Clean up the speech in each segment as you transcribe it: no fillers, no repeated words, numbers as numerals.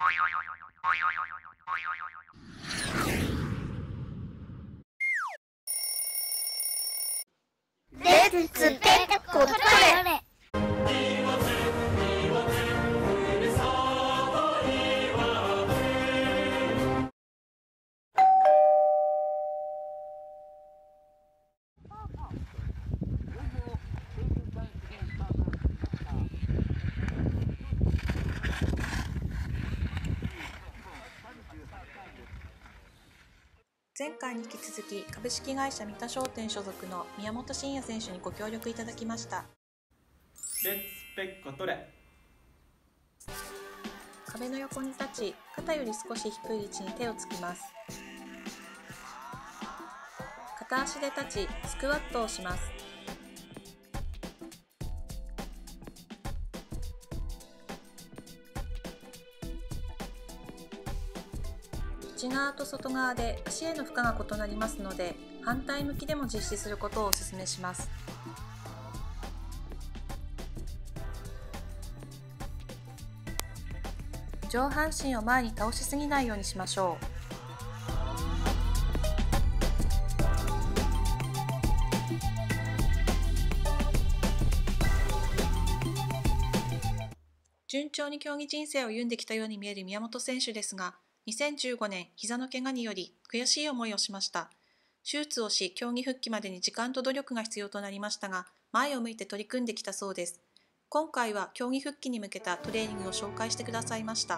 レッツペッコトレ。 前回に引き続き株式会社三田商店所属の宮本慎也選手にご協力いただきました。 レッツペッコトレ。 壁の横に立ち、肩より少し低い位置に手をつきます。片足で立ち、スクワットをします。内側と外側で足への負荷が異なりますので、反対向きでも実施することをお勧めします。上半身を前に倒しすぎないようにしましょう。順調に競技人生を歩んできたように見える宮本選手ですが、2015年、膝の怪我により悔しい思いをしました。手術をし、競技復帰までに時間と努力が必要となりましたが、前を向いて取り組んできたそうです。今回は競技復帰に向けたトレーニングを紹介してくださいました。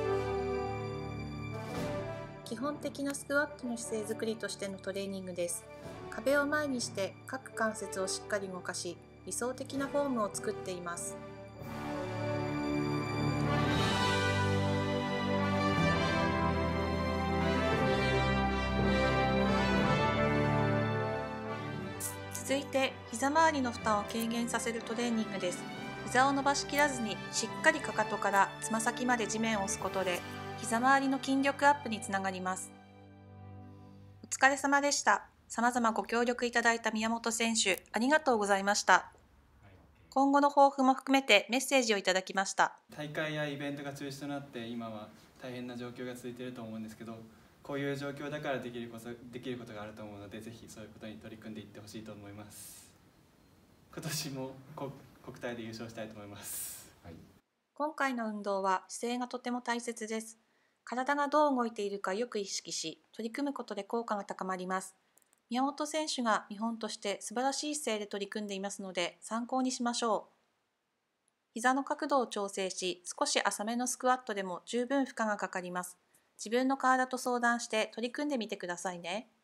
基本的なスクワットの姿勢づくりとしてのトレーニングです。壁を前にして各関節をしっかり動かし、理想的なフォームを作っています。続いて、膝周りの負担を軽減させるトレーニングです。膝を伸ばしきらずに、しっかりかかとからつま先まで地面を押すことで、膝周りの筋力アップにつながります。お疲れ様でした。様々ご協力いただいた宮本選手、ありがとうございました。今後の抱負も含めてメッセージをいただきました。 大会やイベントが中止となって今は大変な状況が続いていると思うんですけど、こういう状況だからできることがあると思うので、ぜひそういうことに取り組んでいってほしいと思います。今年も国体で優勝したいと思います。 今回の運動は姿勢がとても大切です。体がどう動いているかよく意識し、取り組むことで効果が高まります。宮本選手が見本として素晴らしい姿勢で取り組んでいますので参考にしましょう。膝の角度を調整し、少し浅めのスクワットでも十分負荷がかかります。自分の体と相談して取り組んでみてくださいね。